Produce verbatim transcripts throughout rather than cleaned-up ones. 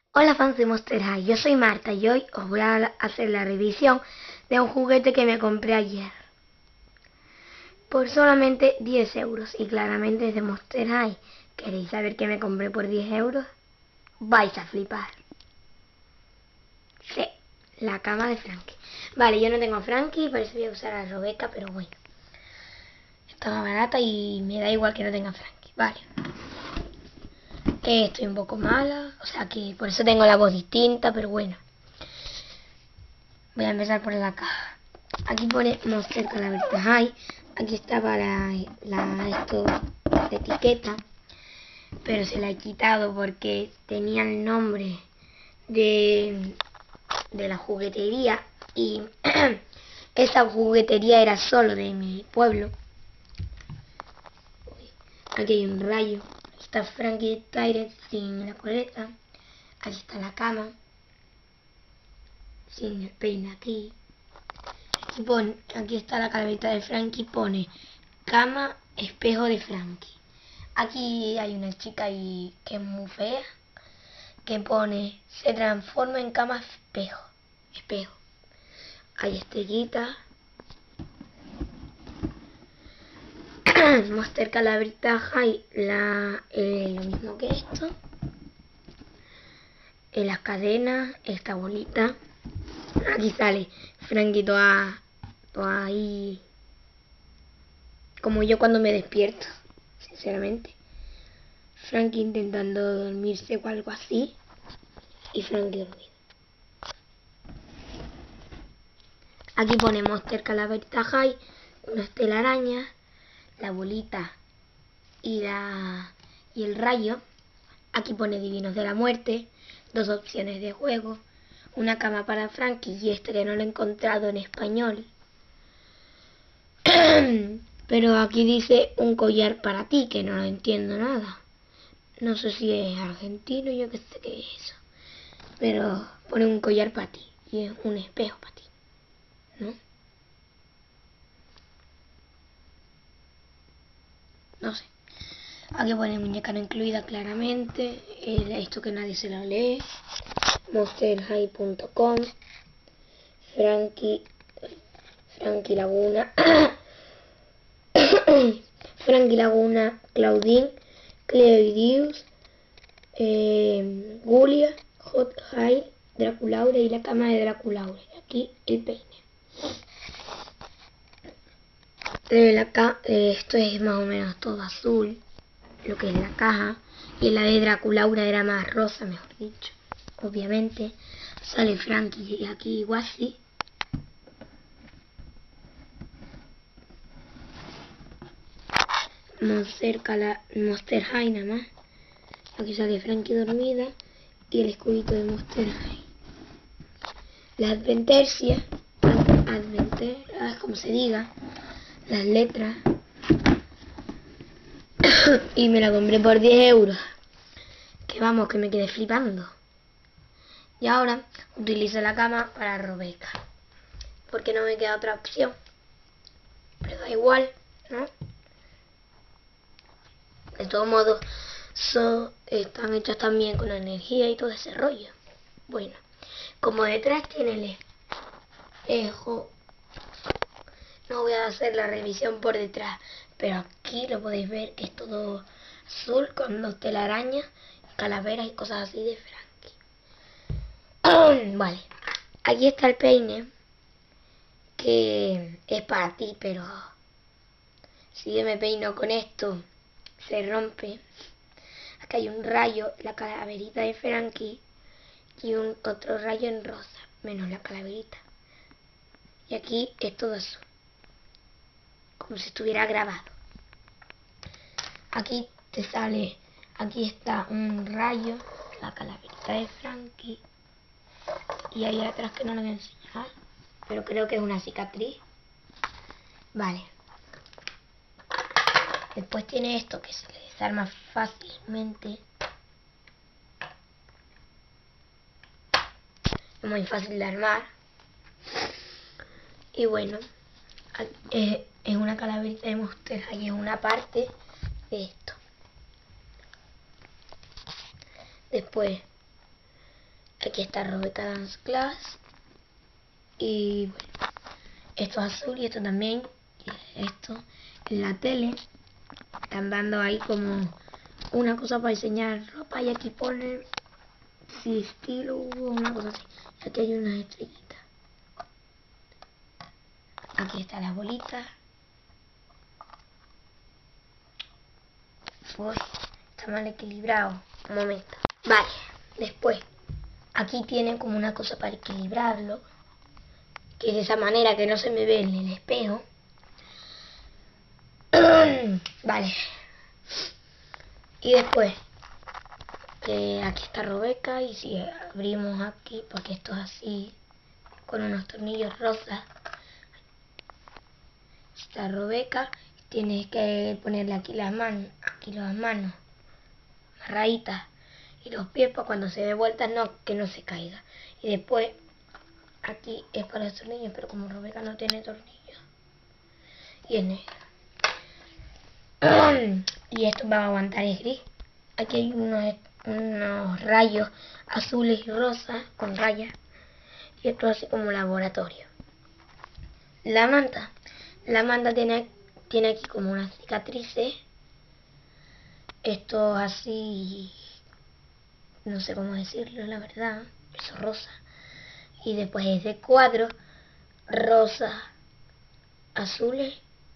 Hola fans de Monster High, yo soy Marta y hoy os voy a hacer la revisión de un juguete que me compré ayer por solamente diez euros y claramente es de Monster High. ¿Queréis saber qué me compré por diez euros? Vais a flipar. Sí, la cama de Frankie. Vale, yo no tengo a Frankie, por eso voy a usar a Robeca, pero bueno, estaba barata y me da igual que no tenga a Frankie. Vale. Eh, estoy un poco mala, o sea que por eso tengo la voz distinta, pero bueno. Voy a empezar por la caja. Aquí pone Monster Calaverita High. Aquí estaba la, la, esto, la etiqueta, pero se la he quitado porque tenía el nombre de, de la juguetería y esa juguetería era solo de mi pueblo. Aquí hay un rayo. Aquí está Frankie Tyrant sin la coleta. Aquí está la cama sin el peine aquí. Aquí, pone, aquí está la calaverita de Frankie, pone cama, espejo de Frankie. Aquí hay una chica y que es muy fea, que pone se transforma en cama espejo. Espejo. Hay estrellitas. Monster Calaverita High, la, eh, lo mismo que esto. En las cadenas, esta bolita. Aquí sale Frankie toda, toda ahí, como yo cuando me despierto, sinceramente. Frankie intentando dormirse o algo así. Y Frankie dormido. Aquí pone Monster Calaverita High, unas telarañas, la bolita y, la, y el rayo. Aquí pone Divinos de la Muerte, dos opciones de juego, una cama para Frankie y este que no lo he encontrado en español. Pero aquí dice un collar para ti, que no lo entiendo nada. No sé si es argentino, yo qué sé qué es eso. Pero pone un collar para ti y es un espejo para ti, ¿no? No sé. Aquí pone muñeca no incluida claramente. El, esto que nadie se lo lee. monster high punto com. Frankie. Frankie Laguna. Frankie Laguna. Claudine. Cleoidius. Eh, Julia. Hot High. Draculaura y la cama de Draculaura. Y aquí el peine. Eh, la ca eh, esto es más o menos todo azul, lo que es la caja, y la de Draculaura era más rosa, mejor dicho. Obviamente sale Frankie y aquí Washi. Monster, Cala Monster High nada más. Aquí sale Frankie dormida y el escudito de Monster High. La advertencia, adventer, ah, como se diga, las letras. Y me la compré por diez euros. Que vamos, que me quedé flipando. Y ahora utilizo la cama para Robeca, porque no me queda otra opción. Pero da igual, ¿no? De todos modos, so, están hechas también con energía y todo ese rollo. Bueno, como detrás tiene el espejo, no voy a hacer la revisión por detrás, pero aquí lo podéis ver que es todo azul con dos telarañas, calaveras y cosas así de Frankie. Vale, aquí está el peine, que es para ti, pero si yo me peino con esto se rompe. Acá hay un rayo, la calaverita de Frankie, y un otro rayo en rosa, menos la calaverita. Y aquí es todo azul, como si estuviera grabado. Aquí te sale, aquí está un rayo, la calaverita de Frankie, y ahí atrás que no lo voy a enseñar, pero creo que es una cicatriz. Vale. Después tiene esto que se le desarma fácilmente. Es muy fácil de armar. Y bueno, es, es una calaverita de Monster High, es una parte de esto. Después Aquí está Robeca Dance Class. Y bueno, esto es azul y esto también. Y esto en la tele. Están dando ahí como una cosa para diseñar ropa. Y aquí pone si estilo o una cosa así. Y aquí hay unas estrellitas. Aquí están las bolitas. Uy, está mal equilibrado. Un momento. Vale, después. Aquí tienen como una cosa para equilibrarlo. Que es de esa manera que no se me ve en el espejo. Vale. Y después. Que aquí está Robeca. Y si abrimos aquí, porque esto es así. Con unos tornillos rosas. Está Robeca. Tienes que ponerle aquí las manos. Aquí las manos. Amarraditas. Y los pies para cuando se dé vuelta no, que no se caiga. Y después. Aquí es para los tornillos, pero como Robeca no tiene tornillos. Y es negro. Y esto va a aguantar, es gris. Aquí hay unos, unos rayos azules y rosas con rayas. Y esto es así como laboratorio. La manta. La manta tiene, tiene aquí como unas cicatrices. Esto así, no sé cómo decirlo, la verdad. Eso rosa. Y después es de cuadros rosas, azules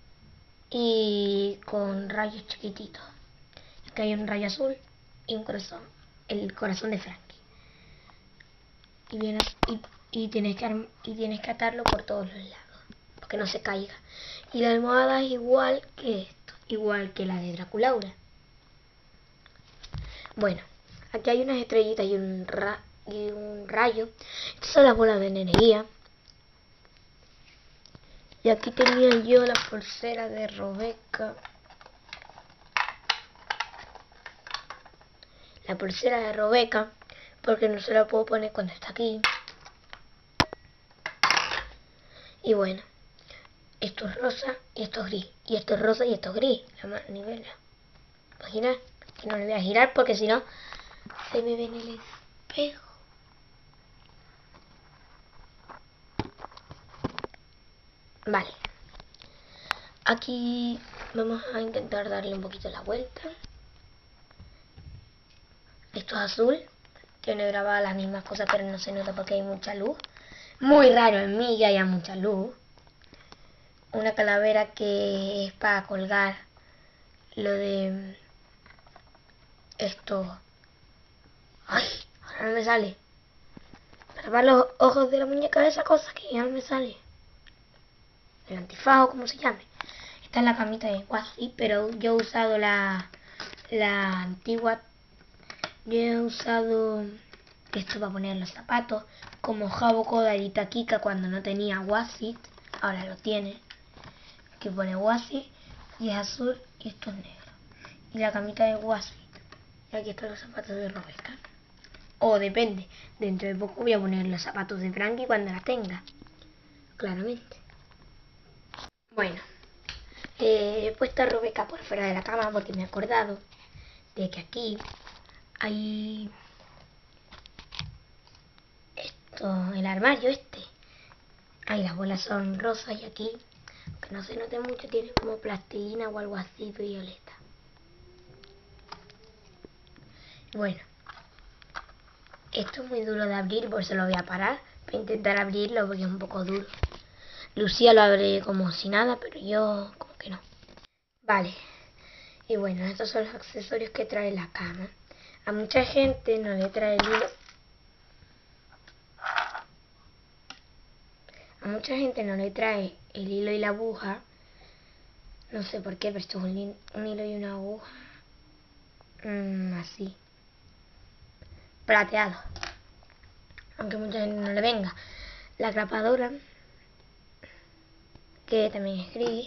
y con rayos chiquititos. Aquí hay un rayo azul y un corazón, el corazón de Frankie. Y, viene, y, y, tienes que, y tienes que atarlo por todos los lados, para que no se caiga. Y la almohada es igual que esto, igual que la de Draculaura. Bueno, aquí hay unas estrellitas y un, ra, y un rayo. Estas son las bolas de energía. Y aquí tenía yo la pulsera de Robeca. La pulsera de Robeca, porque no se la puedo poner cuando está aquí. Y bueno, esto es rosa y esto es gris. Y esto es rosa y esto es gris. La manivela. Imagina que no le voy a girar porque si no se me ve en el espejo. Vale. Aquí vamos a intentar darle un poquito la vuelta. Esto es azul. Tiene grabadas las mismas cosas, pero no se nota porque hay mucha luz. Muy raro en mí que haya mucha luz. Una calavera que es para colgar lo de esto. Ay, ahora no me sale. Para tapar los ojos de la muñeca de esa cosa que ya no me sale. El antifajo, como se llame. Esta es la camita de Wazi, pero yo he usado la, la antigua. Yo he usado esto para poner los zapatos, como Jabo Koda y Takika cuando no tenía Wazi. Ahora lo tiene. Aquí pone Wazi y es azul y esto es negro. Y la camita de Wazi. Y aquí están los zapatos de Robeca. O depende, dentro de poco voy a poner los zapatos de Frankie cuando la tenga. Claramente. Bueno, eh, he puesto a Robeca por fuera de la cama porque me he acordado de que aquí hay esto, el armario este. Ahí las bolas son rosas y aquí, aunque no se note mucho, tiene como plastilina o algo así violeta. Bueno, esto es muy duro de abrir, por eso lo voy a parar. Voy a intentar abrirlo porque es un poco duro. Lucía lo abre como si nada, pero yo como que no. Vale. Y bueno, estos son los accesorios que trae la cama. A mucha gente no le trae el hilo. A mucha gente no le trae el hilo y la aguja. No sé por qué, pero esto es un, un hilo y una aguja. Mm, así. Plateado. Aunque mucha gente no le venga. La grapadora, que también es gris.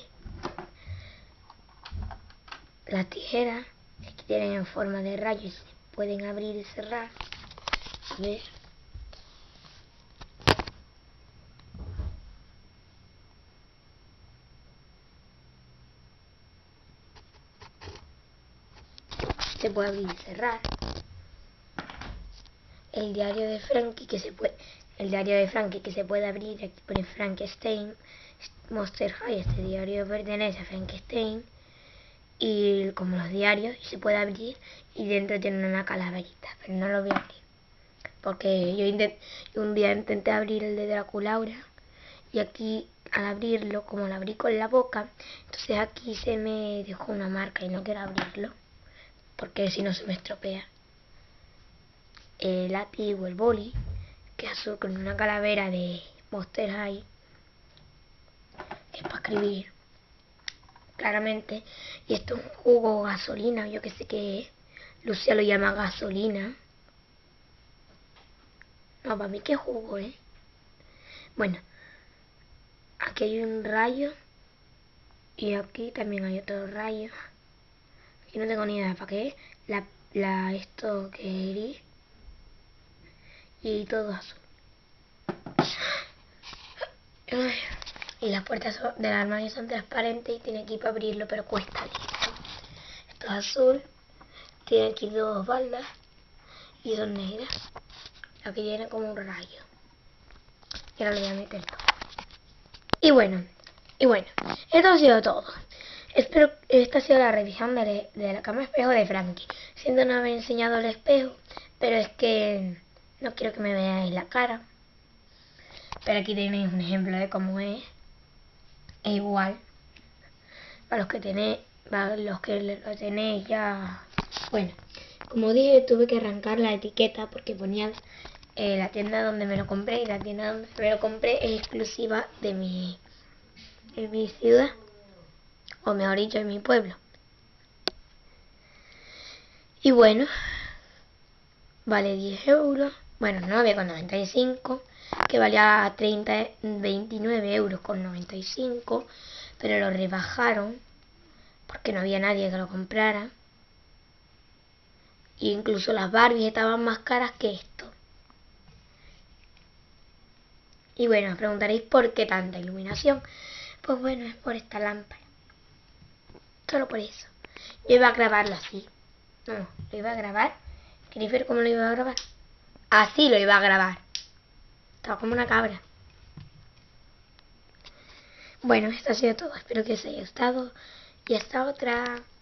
Las tijeras, que tienen en forma de rayo y se pueden abrir y cerrar. A ver. Se puede abrir y cerrar. el diario de Frankie que se puede, el diario de Frankie que se puede abrir. Aquí pone Frankenstein, Monster High. Este diario pertenece a Frankenstein y como los diarios, y se puede abrir y dentro tiene una calaverita, pero no lo voy a abrir porque yo, intent, yo un día intenté abrir el de Draculaura y aquí al abrirlo, como lo abrí con la boca, entonces aquí se me dejó una marca y no quiero abrirlo porque si no se me estropea. El lápiz o el boli, que es azul con una calavera de Monster High, que es para escribir claramente, y esto es un jugo gasolina, yo que sé qué es. Lucia lo llama gasolina. No, para mí que jugo, ¿eh? Bueno, aquí hay un rayo y aquí también hay otro rayo. Aquí no tengo ni idea para qué es. La, la esto que es y todo azul. Y las puertas son, del armario son transparentes y tiene aquí para abrirlo, pero cuesta listo. Esto es azul, tiene aquí dos baldas y son negras. Aquí tiene como un rayo. Y ahora le voy a meter todo. Y bueno, y bueno, esto ha sido todo. Espero que esta ha sido la revisión de, de la cama espejo de Frankie. Siento no haber enseñado el espejo, pero es que no quiero que me veáis la cara. Pero aquí tenéis un ejemplo de cómo es. Es igual. Para los que tenéis, para los que lo tenéis ya. Bueno, como dije, tuve que arrancar la etiqueta porque ponía eh, la tienda donde me lo compré, y la tienda donde me lo compré es exclusiva de mi, de mi ciudad, o mejor dicho, de mi pueblo. Y bueno, vale diez euros. Bueno, nueve con noventa y cinco, que valía treinta, veintinueve euros con noventa y cinco, pero lo rebajaron porque no había nadie que lo comprara. E incluso las Barbies estaban más caras que esto. Y bueno, os preguntaréis por qué tanta iluminación. Pues bueno, es por esta lámpara. Solo por eso. Yo iba a grabarlo así. No, lo iba a grabar. ¿Queréis ver cómo lo iba a grabar? Así lo iba a grabar. Estaba como una cabra. Bueno, esto ha sido todo. Espero que os haya gustado. Y hasta otra.